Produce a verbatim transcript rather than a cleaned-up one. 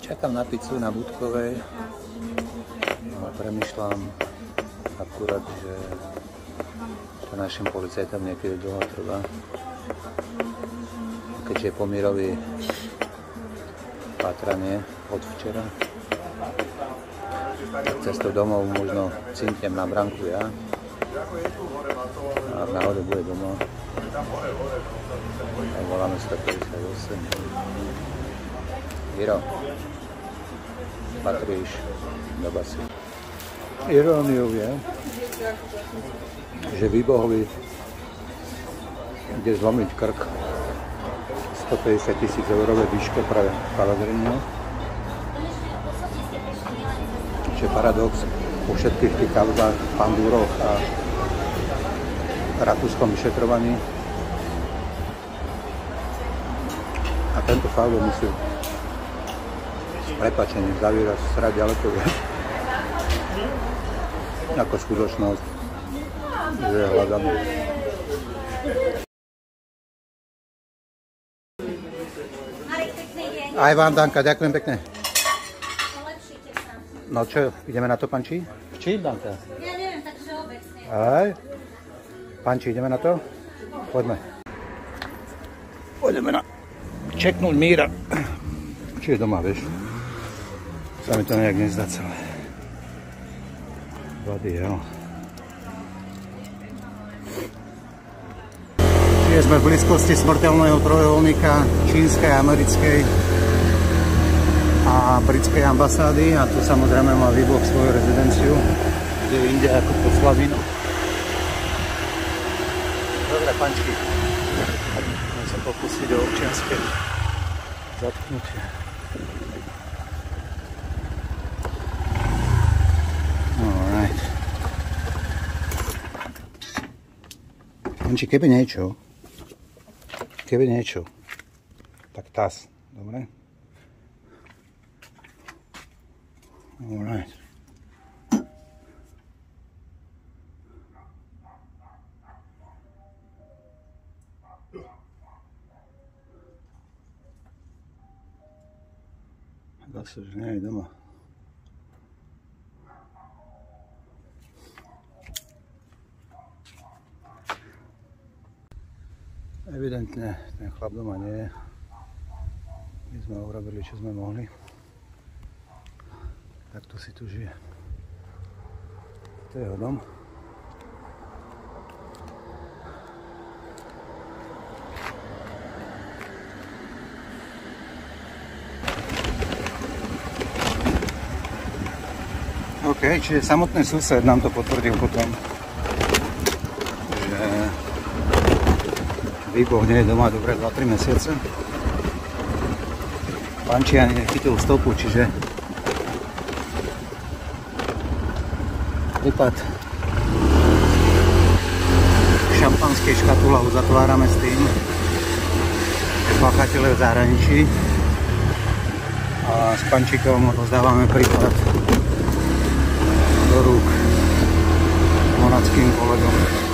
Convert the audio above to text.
Čakám na pizzu na Budkovej. No, premýšľam akurát, že to našim policajtom niekedy dlho trvá. Keďže je pomírový pátranie od včera. Tak cestou domov možno cinknem na branku ja. A ak náhodou bude doma, tak voláme sto päťdesiatosem. Jiro, patríš do basy. Iróniou je, že výbohovi ide zlomiť krk stopäťdesiat tisíc eurové výške pre Pellegriniho. Čiže paradox po všetkých tých kauzách, pandúroch a rakúskom vyšetrovaní. A tento faul musí s prepáčením zavírať srať ďaleko viac ako skutočnosť, že je hľadaný. Aj vám, Danka, ďakujem pekne. No čo, ideme na to, Panči? Čím, Danka? Ja neviem, takže obecne. Aj. Panči, ideme na to? Poďme. Poďme na čeknúť Míra. Či je doma, vieš? Sa mi to nejak nezdá celé. Bloody hell. Čiže sme v blízkosti smrteľného trojuholníka čínskej, americkej a britskej ambasády a tu samozrejme má výbuch svoju rezidenciu, kde je inde ako pod Slavínou. Dobre, Pančky, môžem sa pokúsiť o občianske zatknutie. Alright. Panči, keby niečo, keby niečo, tak tas, dobre? Alright. Zase, že nie je doma. Evidentne ten chlap doma nie je. My sme urobili, čo sme mohli. Takto si tu žije. To je jeho dom. OK, čiže samotný sused nám to potvrdil potom, že výbuch nie je doma dobre dva tri mesiace. Panči ani nechytil stopu, čiže prípad šampanskej škatula uzatvárame s tým, že páchateľ je v zahraničí a s Pančikom rozdávame prípad do rúk monackým kolegom.